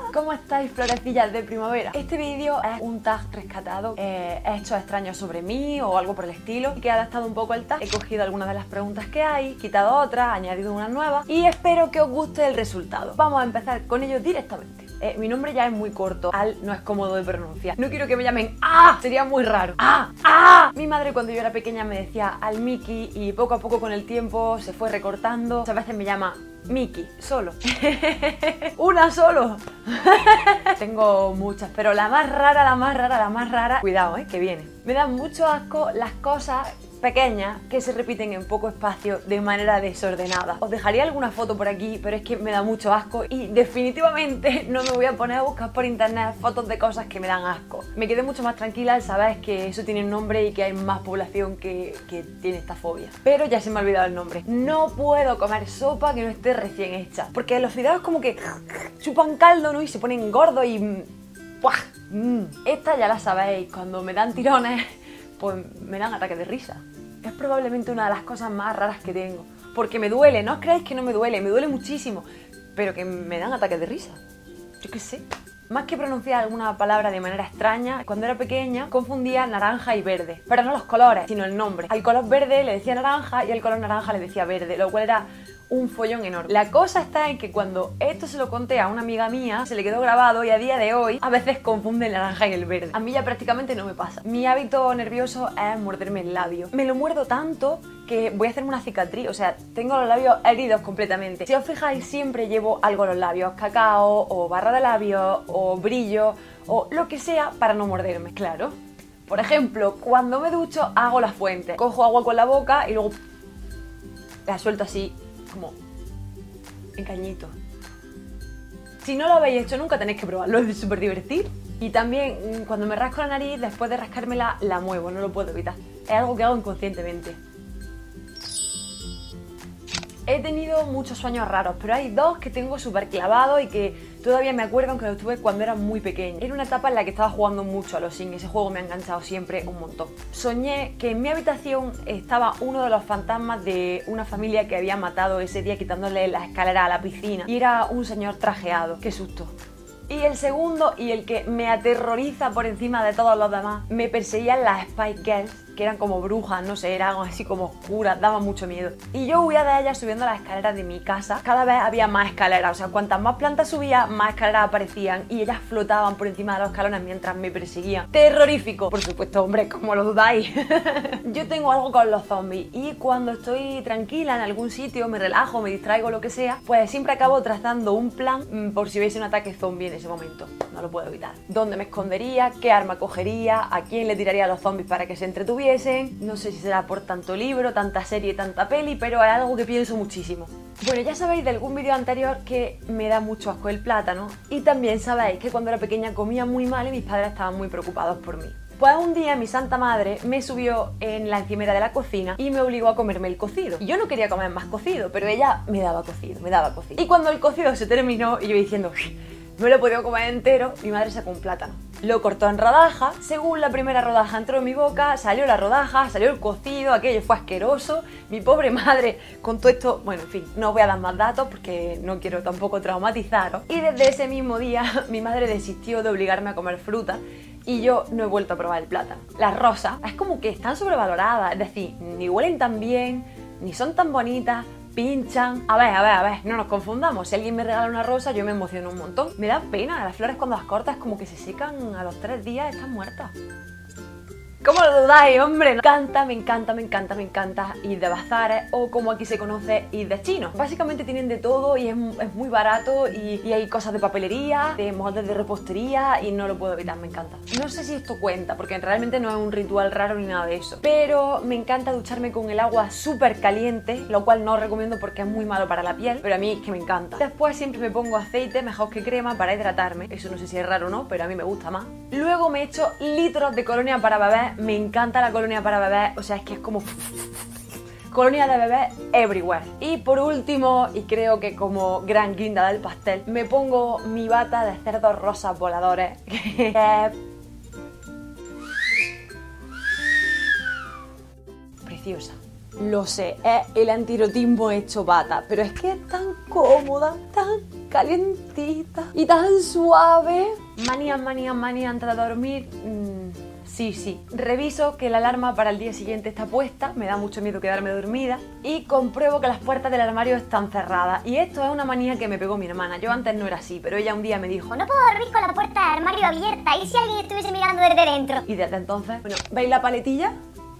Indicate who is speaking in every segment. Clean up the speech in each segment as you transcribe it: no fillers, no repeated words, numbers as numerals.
Speaker 1: ¿Cómo estáis, florecillas de primavera? Este vídeo es un tag rescatado, hechos extraños sobre mí o algo por el estilo, y que he adaptado un poco el tag. He cogido algunas de las preguntas que hay, quitado otras, añadido unas nuevas y espero que os guste el resultado. Vamos a empezar con ello directamente. Mi nombre ya es muy corto, Al no es cómodo de pronunciar. No quiero que me llamen ¡Ah! Sería muy raro. ¡Ah! ¡Ah! Mi madre cuando yo era pequeña me decía Al Miki y poco a poco con el tiempo se fue recortando. A veces me llama Miki, solo. Una solo. Tengo muchas, pero la más rara, cuidado, que viene. Me dan mucho asco las cosas pequeñas que se repiten en poco espacio de manera desordenada. Os dejaría alguna foto por aquí, pero es que me da mucho asco y definitivamente no me voy a poner a buscar por internet fotos de cosas que me dan asco. Me quedé mucho más tranquila al saber que eso tiene un nombre y que hay más población que tiene esta fobia. Pero ya se me ha olvidado el nombre. No puedo comer sopa que no esté recién hecha, porque los fideos como que chupan caldo, ¿no? Y se ponen gordos y... ¡buah! Esta ya la sabéis, cuando me dan tirones pues me dan ataques de risa. Es probablemente una de las cosas más raras que tengo, porque me duele, no os creáis que no me duele muchísimo, pero que me dan ataques de risa. Yo qué sé. Más que pronunciar alguna palabra de manera extraña, cuando era pequeña confundía naranja y verde, pero no los colores, sino el nombre. Al color verde le decía naranja y al color naranja le decía verde, lo cual era un follón enorme. La cosa está en que cuando esto se lo conté a una amiga mía, se le quedó grabado y a día de hoy a veces confunde el naranja y el verde. A mí ya prácticamente no me pasa. Mi hábito nervioso es morderme el labio. Me lo muerdo tanto que voy a hacerme una cicatriz, o sea, tengo los labios heridos completamente. Si os fijáis, siempre llevo algo en los labios, cacao o barra de labios o brillo o lo que sea para no morderme, claro. Por ejemplo, cuando me ducho hago la fuente. Cojo agua con la boca y luego la suelto así como en cañito. Si no lo habéis hecho nunca tenéis que probarlo, es súper divertido. Y también cuando me rasco la nariz, después de rascármela, la muevo, no lo puedo evitar. Es algo que hago inconscientemente. He tenido muchos sueños raros, pero hay dos que tengo súper clavados y que todavía me acuerdo, aunque los tuve cuando era muy pequeña. Era una etapa en la que estaba jugando mucho a los Sims, ese juego me ha enganchado siempre un montón. Soñé que en mi habitación estaba uno de los fantasmas de una familia que había matado ese día quitándole la escalera a la piscina y era un señor trajeado. ¡Qué susto! Y el segundo, y el que me aterroriza por encima de todos los demás, me perseguían las Spice Girls, que eran como brujas, no sé, eran así como oscuras, daba mucho miedo. Y yo huía de ellas subiendo las escaleras de mi casa. Cada vez había más escaleras, o sea, cuantas más plantas subía, más escaleras aparecían y ellas flotaban por encima de los escalones mientras me perseguían. ¡Terrorífico! Por supuesto, hombre, ¿cómo lo dudáis? Yo tengo algo con los zombies y cuando estoy tranquila en algún sitio, me relajo, me distraigo, lo que sea, pues siempre acabo trazando un plan por si hubiese un ataque zombie en ese momento. No lo puedo evitar. ¿Dónde me escondería? ¿Qué arma cogería? ¿A quién le tiraría a los zombies para que se entretuviesen? No sé si será por tanto libro, tanta serie, tanta peli, pero es algo que pienso muchísimo. Bueno, ya sabéis de algún vídeo anterior que me da mucho asco el plátano y también sabéis que cuando era pequeña comía muy mal y mis padres estaban muy preocupados por mí. Pues un día mi santa madre me subió en la encimera de la cocina y me obligó a comerme el cocido. Y yo no quería comer más cocido, pero ella me daba cocido. Y cuando el cocido se terminó y yo diciendo me lo he podido comer entero, mi madre sacó un plátano. Lo cortó en rodajas, según la primera rodaja entró en mi boca, salió la rodaja, salió el cocido, aquello fue asqueroso. Mi pobre madre con todo esto, bueno, en fin, no os voy a dar más datos porque no quiero tampoco traumatizaros. Y desde ese mismo día mi madre desistió de obligarme a comer fruta y yo no he vuelto a probar el plátano. Las rosas es como que están sobrevaloradas, es decir, ni huelen tan bien, ni son tan bonitas, pinchan. A ver, no nos confundamos. Si alguien me regala una rosa, yo me emociono un montón. Me da pena, las flores cuando las cortas como que se secan a los 3 días, están muertas. ¿Cómo lo dudáis, hombre? Me encanta ir de bazares o como aquí se conoce, ir de chino. Básicamente tienen de todo y es muy barato y hay cosas de papelería, de moldes de repostería y no lo puedo evitar, me encanta. No sé si esto cuenta porque realmente no es un ritual raro ni nada de eso, pero me encanta ducharme con el agua súper caliente, lo cual no os recomiendo porque es muy malo para la piel, pero a mí es que me encanta. Después siempre me pongo aceite, mejor que crema, para hidratarme. Eso no sé si es raro o no, pero a mí me gusta más. Luego me echo litros de colonia para bebés. Me encanta la colonia para bebés, o sea, es que es como colonia de bebés everywhere. Y por último, y creo que como gran guinda del pastel, me pongo mi bata de cerdos rosas voladores, que es preciosa. Lo sé, es el antirotismo hecho bata, pero es que es tan cómoda, tan calientita y tan suave. Manía antes de dormir. Sí. Reviso que la alarma para el día siguiente está puesta, me da mucho miedo quedarme dormida y compruebo que las puertas del armario están cerradas. Y esto es una manía que me pegó mi hermana. Yo antes no era así, pero ella un día me dijo:
Speaker 2: no puedo dormir con la puerta del armario abierta, ¿y si alguien estuviese mirando desde dentro?
Speaker 1: Y desde entonces, bueno, ¿veis la paletilla?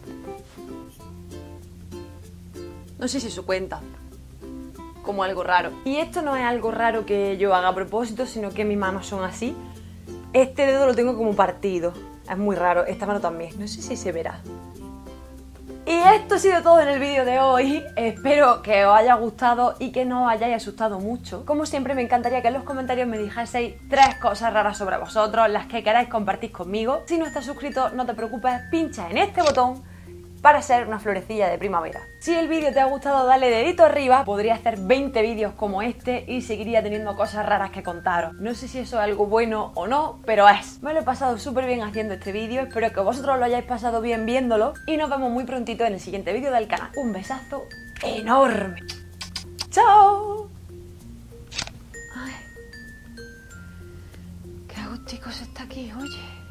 Speaker 1: No sé si eso cuenta como algo raro. Y esto no es algo raro que yo haga a propósito, sino que mis manos son así. Este dedo lo tengo como partido. Es muy raro, esta mano también. No sé si se verá. Y esto ha sido todo en el vídeo de hoy. Espero que os haya gustado y que no os hayáis asustado mucho. Como siempre, me encantaría que en los comentarios me dijeseis 3 cosas raras sobre vosotros, las que queráis compartir conmigo. Si no estás suscrito, no te preocupes, pincha en este botón para ser una florecilla de primavera. Si el vídeo te ha gustado, dale dedito arriba. Podría hacer 20 vídeos como este y seguiría teniendo cosas raras que contaros. No sé si eso es algo bueno o no, pero es. Me lo he pasado súper bien haciendo este vídeo. Espero que vosotros lo hayáis pasado bien viéndolo. Y nos vemos muy prontito en el siguiente vídeo del canal. Un besazo enorme. ¡Chao! Ay, qué agustico se está aquí, oye.